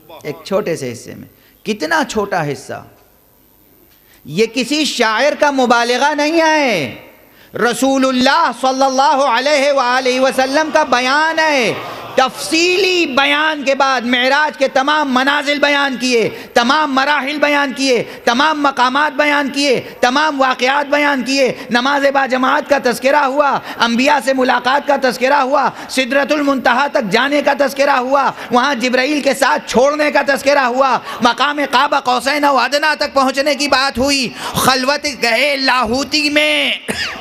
ایک چھوٹے سے حصے میں. کتنا چھوٹا حصہ. یہ کسی شاعر کا مبالغہ نہیں ہے، رسول اللہ صلی اللہ علیہ وآلہ وسلم کا بیان ہے. تفصیلی بیان کے بعد معراج کے تمام منازل بیان کیے، تمام مراحل بیان کیے، تمام مقامات بیان کیے، تمام واقعات بیان کیے. نماز با جماعت کا تذکرہ ہوا، انبیاء سے ملاقات کا تذکرہ ہوا، سدرۃ المنتہا تک جانے کا تذکرہ ہوا، وہاں جبرائیل کے ساتھ چھوڑنے کا تذکرہ ہوا، مقام قاب قوسین و ادنیٰ تک پہنچنے کی بات ہوئی، خلوت گہے لاہوتی میں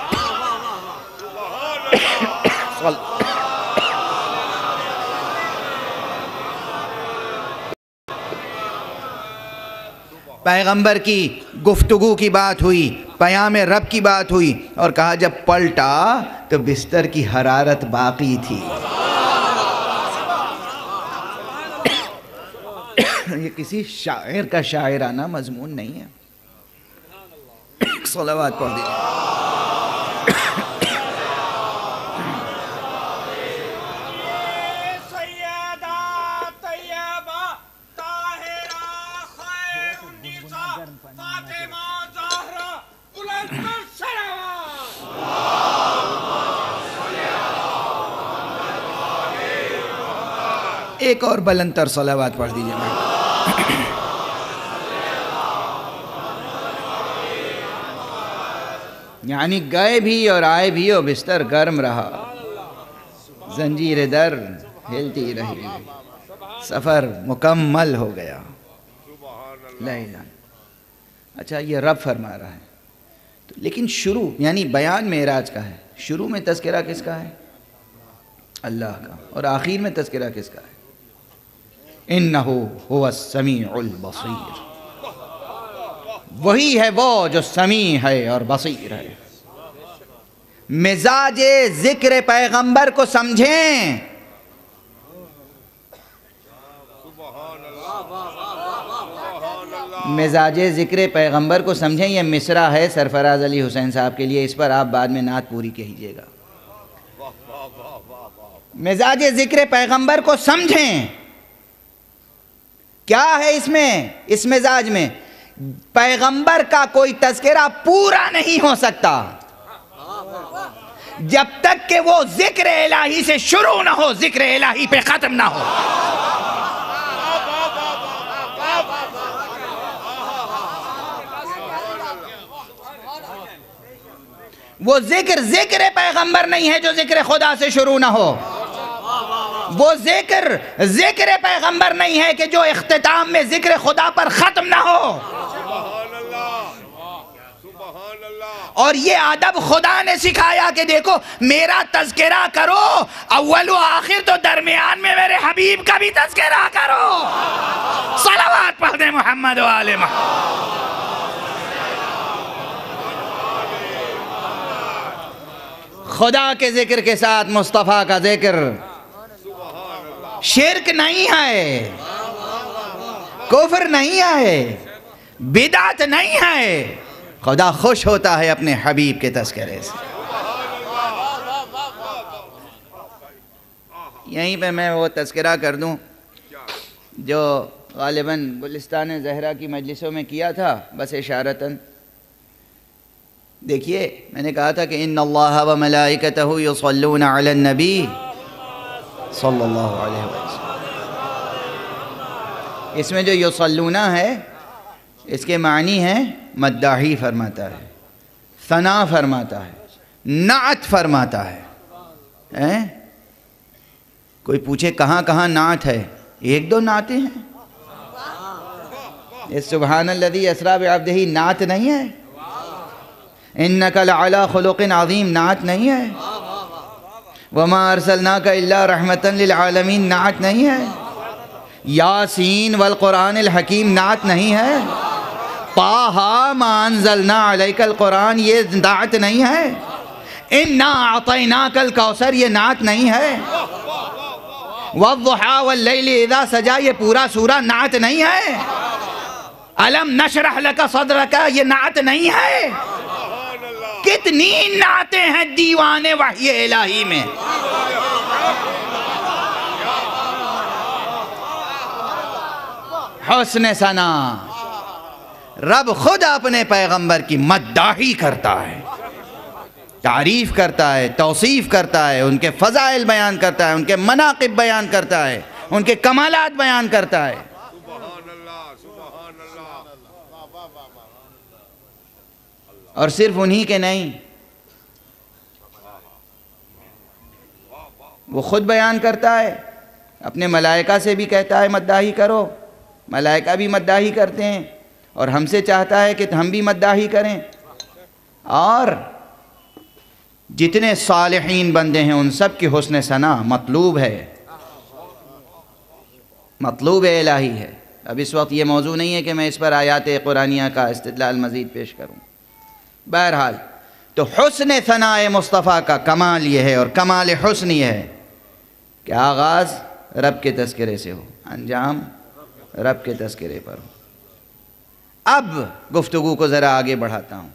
پیغمبر کی گفتگو کی بات ہوئی، پیام رب کی بات ہوئی، اور کہا جب پلٹا تو بستر کی حرارت باقی تھی. یہ کسی شاعر کا شاعرانہ مضمون نہیں ہے. صلوات پڑھ دیجیے. ایک اور بلند تر صلوات پڑھ دیجیے. یعنی گئے بھی اور آئے بھی اور بستر گرم رہا، زنجیر در ہلتی رہی، سفر مکمل ہو گیا. لا الہ. اچھا یہ رب فرما رہا ہے، لیکن شروع یعنی بیان معراج کا ہے، شروع میں تذکرہ کس کا ہے؟ اللہ کا. اور آخر میں تذکرہ کس کا ہے؟ انہو هو السمیع البصیر. وہی ہے وہ جو سمیع ہے اور بصیر ہے. مزاج ذکر پیغمبر کو سمجھیں. مزاج ذکر پیغمبر کو سمجھیں. یہ مصرع ہے سرفراز علی حسین صاحب کے لیے، اس پر آپ بعد میں نعت پوری کہیے گا. مزاج ذکر پیغمبر کو سمجھیں. کیا ہے اس میں؟ اس مزاج میں پیغمبر کا کوئی تذکرہ پورا نہیں ہو سکتا جب تک کہ وہ ذکر الہی سے شروع نہ ہو، ذکر الہی پہ ختم نہ ہو. وہ ذکر پیغمبر نہیں ہے جو ذکر خدا سے شروع نہ ہو. وہ ذکر پیغمبر نہیں ہے کہ جو اختتام میں ذکر خدا پر ختم نہ ہو. اور یہ ادب خدا نے سکھایا کہ دیکھو میرا تذکرہ کرو، اول و آخر تو درمیان میں میرے حبیب کا بھی تذکرہ کرو. صلوات پڑھ دیں محمد و آل محمد. خدا کے ذکر کے ساتھ مصطفیٰ کا ذکر شرک نہیں ہے، کفر نہیں ہے، بدعت نہیں ہے. خدا خوش ہوتا ہے اپنے حبیب کے تذکرے سے. یہیں پہ میں وہ تذکرہ کر دوں جو غالباً گلستان زہرا کی مجلسوں میں کیا تھا، بس اشارتاً. دیکھیے میں نے کہا تھا کہ ان اللہ و ملائکتہ یصلون علی النبی صلی اللہ علیہ وسلم. اس میں جو یصلون ہے اس کے معنی ہیں مداحی فرماتا ہے، ثنا فرماتا ہے، نعت فرماتا ہے. کوئی پوچھے کہاں کہاں نعت ہے؟ ایک دو نعتیں ہیں. یہ سبحان الذی اسریٰ بعبدہ نعت نہیں ہے؟ انک لعلی خلق عظیم نعت نہیں ہے؟ وما ارسلناک الا رحمتا للعالمین نعت نہیں ہے؟ یاسین والقرآن الحکیم نعت نہیں ہے؟ طٰہٰ ما انزلنا علیک القرآن یہ نعت نہیں ہے؟ انا اعطیناک الکوثر یہ نعت نہیں ہے؟ والضحیٰ واللیل اذا سجا یہ پورا سورہ نعت نہیں ہے؟ الم نشرح لک صدرک یہ نعت نہیں ہے؟ کتنی نعتیں ہیں دیوان وحی الہی میں. حسن ثنا، رب خود اپنے پیغمبر کی مداحی کرتا ہے، تعریف کرتا ہے، توصیف کرتا ہے، ان کے فضائل بیان کرتا ہے، ان کے مناقب بیان کرتا ہے، ان کے کمالات بیان کرتا ہے۔ اور صرف انہی کے نہیں، وہ خود بیان کرتا ہے، اپنے ملائکہ سے بھی کہتا ہے مداحی کرو، ملائکہ بھی مداحی کرتے ہیں، اور ہم سے چاہتا ہے کہ ہم بھی مداحی کریں، اور جتنے صالحین بندے ہیں ان سب کی حسن ثنا مطلوب ہے، مطلوب الہی ہے۔ اب اس وقت یہ موضوع نہیں ہے کہ میں اس پر آیات قرآنیہ کا استدلال مزید پیش کروں۔ بہرحال تو حسن ثنا مصطفیٰ کا کمال یہ ہے، اور کمال حسن یہ ہے کہ آغاز رب کے تذکرے سے ہو، انجام رب کے تذکرے پر ہو۔ اب گفتگو کو ذرا آگے بڑھاتا ہوں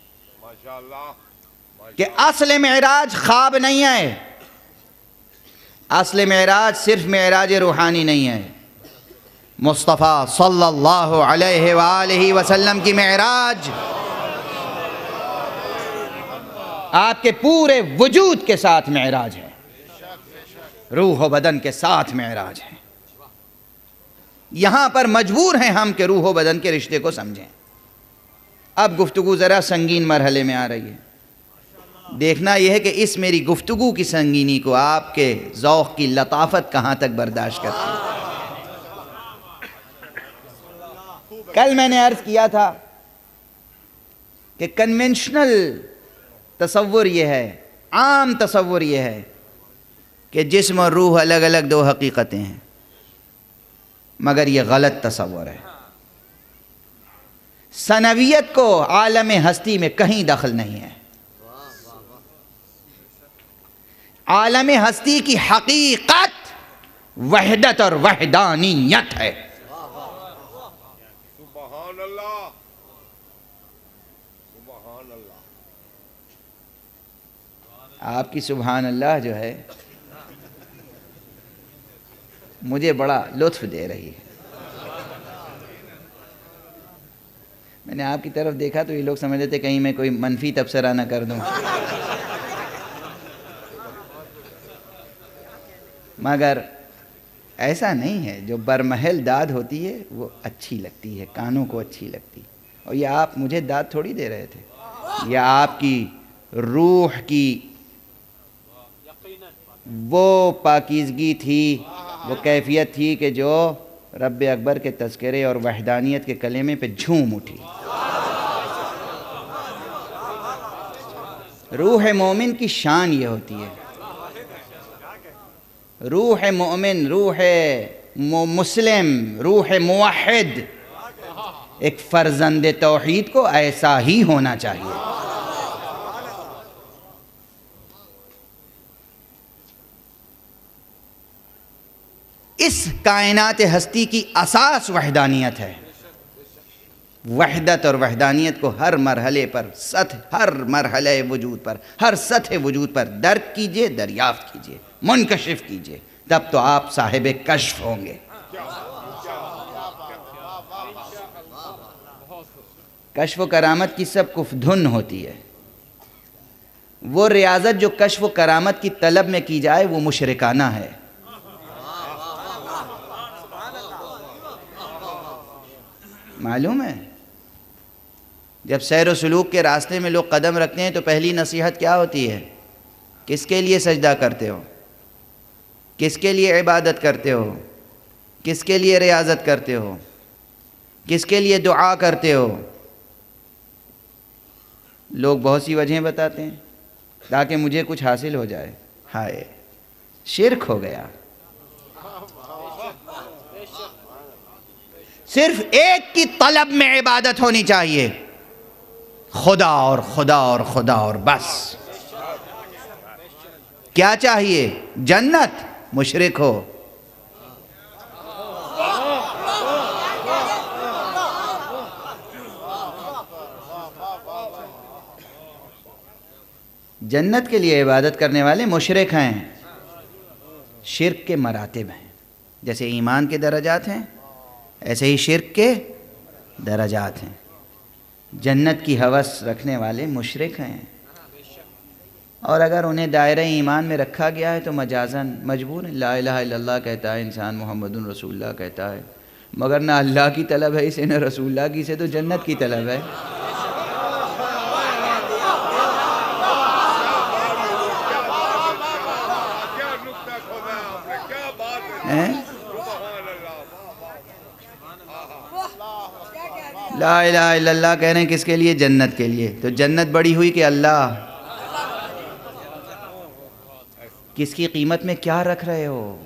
کہ اصل معراج خواب نہیں ہے، اصل معراج صرف معراج روحانی نہیں ہے، مصطفیٰ صلی اللہ علیہ وآلہ وسلم کی معراج آپ کے پورے وجود کے ساتھ معراج ہے، روح و بدن کے ساتھ معراج ہے۔ یہاں پر مجبور ہیں ہم کہ روح و بدن کے رشتے کو سمجھیں۔ اب گفتگو ذرا سنگین مرحلے میں آ رہی ہے، دیکھنا یہ ہے کہ اس میری گفتگو کی سنگینی کو آپ کے ذوق کی لطافت کہاں تک برداشت کرتی ہے۔ کل میں نے عرض کیا تھا کہ کنونشنل تصور یہ ہے، عام تصور یہ ہے کہ جسم اور روح الگ الگ دو حقیقتیں ہیں، مگر یہ غلط تصور ہے۔ ثنویت کو عالم ہستی میں کہیں دخل نہیں ہے۔ عالم ہستی کی حقیقت وحدت اور وحدانیت ہے۔ سبحان اللہ، سبحان اللہ۔ آپ کی سبحان اللہ جو ہے مجھے بڑا لطف دے رہی ہے۔ میں نے آپ کی طرف دیکھا تو یہ لوگ سمجھ لیتے کہیں میں کوئی منفی تبصرہ نہ کر دوں، مگر ایسا نہیں ہے۔ جو برمحل داد ہوتی ہے وہ اچھی لگتی ہے، کانوں کو اچھی لگتی ہے، اور یہ آپ مجھے داد تھوڑی دے رہے تھے، یہ آپ کی روح کی وہ پاکیزگی تھی، وہ کیفیت تھی کہ جو رب اکبر کے تذکرے اور وحدانیت کے کلمے پہ جھوم اٹھی۔ روح مومن کی شان یہ ہوتی ہے، روح مومن، روح مسلم، روح موحد، ایک فرزند توحید کو ایسا ہی ہونا چاہیے۔ اس کائنات ہستی کی اساس وحدانیت ہے۔ وحدت اور وحدانیت کو ہر مرحلے پر، ہر مرحلے وجود پر، ہر سطح وجود پر درک کیجئے، دریافت کیجئے، منکشف کیجئے، تب تو آپ صاحب کشف ہوں گے۔ کشف و کرامت کی سب کف دھن ہوتی ہے۔ وہ ریاضت جو کشف و کرامت کی طلب میں کی جائے وہ مشرکانہ ہے۔ معلوم ہے جب سیر و سلوک کے راستے میں لوگ قدم رکھتے ہیں تو پہلی نصیحت کیا ہوتی ہے؟ کس کے لیے سجدہ کرتے ہو؟ کس کے لیے عبادت کرتے ہو؟ کس کے لیے ریاضت کرتے ہو؟ کس کے لیے دعا کرتے ہو؟ لوگ بہت سی وجہیں بتاتے ہیں، تاکہ مجھے کچھ حاصل ہو جائے۔ ہائے، شرک ہو گیا۔ صرف ایک کی طلب میں عبادت ہونی چاہیے، خدا اور خدا اور خدا اور بس۔ کیا چاہیے؟ جنت؟ مشرک ہو۔ جنت کے لیے عبادت کرنے والے مشرک ہیں۔ شرک کے مراتب ہیں، جیسے ایمان کے درجات ہیں ایسے ہی شرک کے درجات ہیں. جنت کی ہوس رکھنے والے مشرک ہیں، اور اگر انہیں دائرہ ایمان میں رکھا گیا ہے تو مجازاً مجبور ہے. لا الہ الا اللہ کہتا ہے انسان، محمد رسول اللہ کہتا ہے، مگر نہ اللہ کی طلب ہے اسے نہ رسول اللہ کی، اسے تو جنت کی طلب ہے. لا الہ الا اللہ کہہ رہے ہیں کس کے لیے؟ جنت کے لیے. تو جنت بڑی ہوئی کہ اللہ؟ کس کی قیمت میں کیا رکھ رہے ہو؟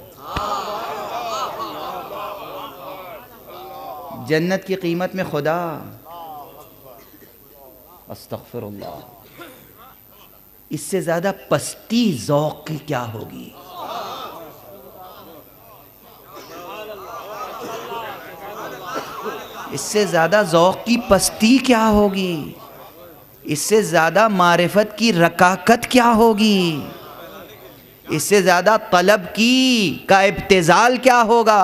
جنت کی قیمت میں خدا. استغفر اللہ. اس سے زیادہ پستی ذوق کی کیا ہوگی؟ اس سے زیادہ ذوق کی پستی کیا ہوگی؟ اس سے زیادہ معرفت کی رکاکت کیا ہوگی؟ اس سے زیادہ طلب کا ابتذال کیا ہوگا؟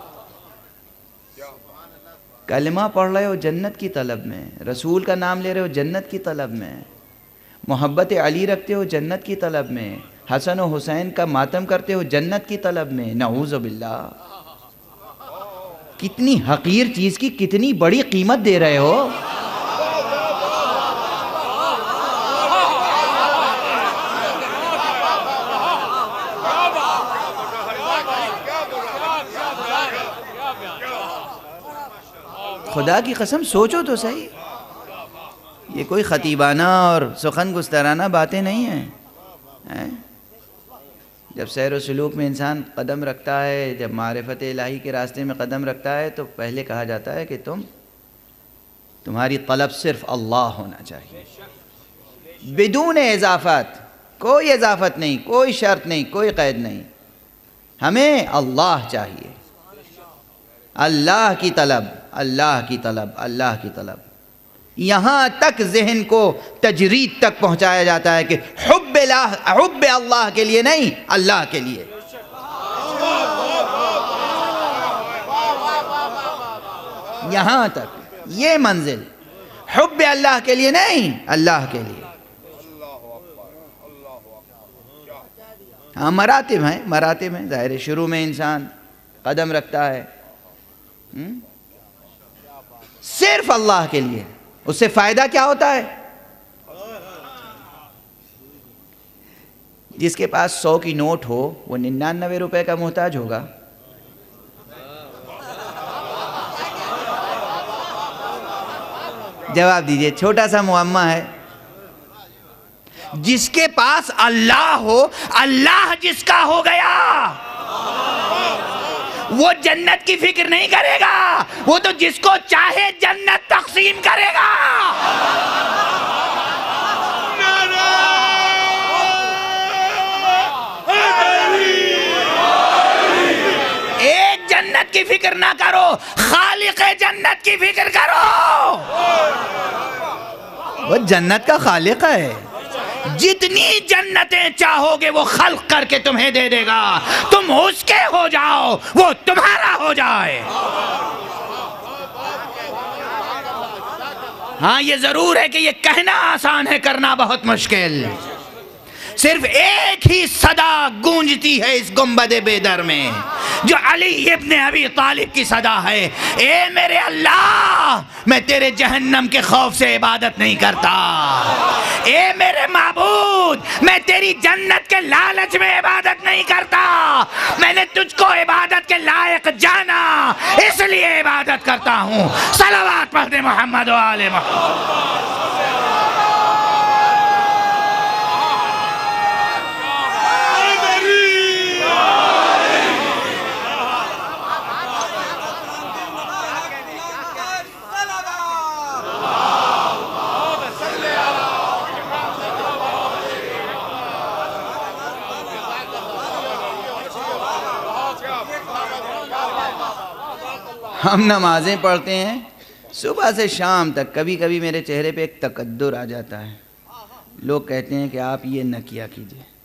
کلمہ پڑھ رہے ہو جنت کی طلب میں، رسول کا نام لے رہے ہو جنت کی طلب میں، محبت علی رکھتے ہو جنت کی طلب میں، حسن و حسین کا ماتم کرتے ہو جنت کی طلب میں. نعوذ باللہ. کتنی حقیر چیز کی کتنی بڑی قیمت دے رہے ہو. خدا کی قسم سوچو تو صحیح. یہ کوئی خطیبانہ اور سخن گسترانہ باتیں نہیں ہیں. جب سیر و سلوک میں انسان قدم رکھتا ہے، جب معرفت الہی کے راستے میں قدم رکھتا ہے، تو پہلے کہا جاتا ہے کہ تمہاری طلب صرف اللہ ہونا چاہیے، بدون اضافت. کوئی اضافت نہیں، کوئی شرط نہیں، کوئی قید نہیں. ہمیں اللہ چاہیے. اللہ کی طلب، اللہ کی طلب، اللہ کی طلب. یہاں تک ذہن کو تجرید تک پہنچایا جاتا ہے کہ حب اللہ کے لیے نہیں، اللہ کے لیے. یہاں تک یہ منزل، حب اللہ کے لیے نہیں، اللہ کے لیے. ہاں مراتب ہیں ظاہر. شروع میں انسان قدم رکھتا ہے صرف اللہ کے لیے. اس سے فائدہ کیا ہوتا ہے؟ جس کے پاس 100 کی نوٹ ہو وہ 99 روپے کا محتاج ہوگا. جواب دیجئے. چھوٹا سا معمہ ہے. جس کے پاس اللہ ہو، اللہ جس کا ہو گیا، وہ جنت کی فکر نہیں کرے گا. وہ تو جس کو چاہے جنت تقسیم کرے گا. ایک جنت کی فکر نہ کرو، خالق جنت کی فکر کرو. وہ جنت کا خالق ہے. جتنی جنتیں چاہو گے وہ خلق کر کے تمہیں دے دے گا. تم اس کے ہو جاؤ، وہ تمہارا ہو جائے. ہاں یہ ضرور ہے کہ یہ کہنا آسان ہے، کرنا بہت مشکل. صرف ایک ہی صدا گونجتی ہے اس گنبد بے در میں، جو علی ابن ابی طالب کی صدا ہے. اے میرے اللہ، میں تیرے جہنم کے خوف سے عبادت نہیں کرتا. اے میرے معبود، میں تیری جنت کے لالچ میں عبادت نہیں کرتا. میں نے تجھ کو عبادت کے لائق جانا، اس لیے عبادت کرتا ہوں. صلوات پڑھ دے محمد و آل محمد. ہم نمازیں پڑھتے ہیں صبح سے شام تک. کبھی کبھی میرے چہرے پہ ایک تقدر آ جاتا ہے. لوگ کہتے ہیں کہ آپ یہ نہ کیا کیجئے.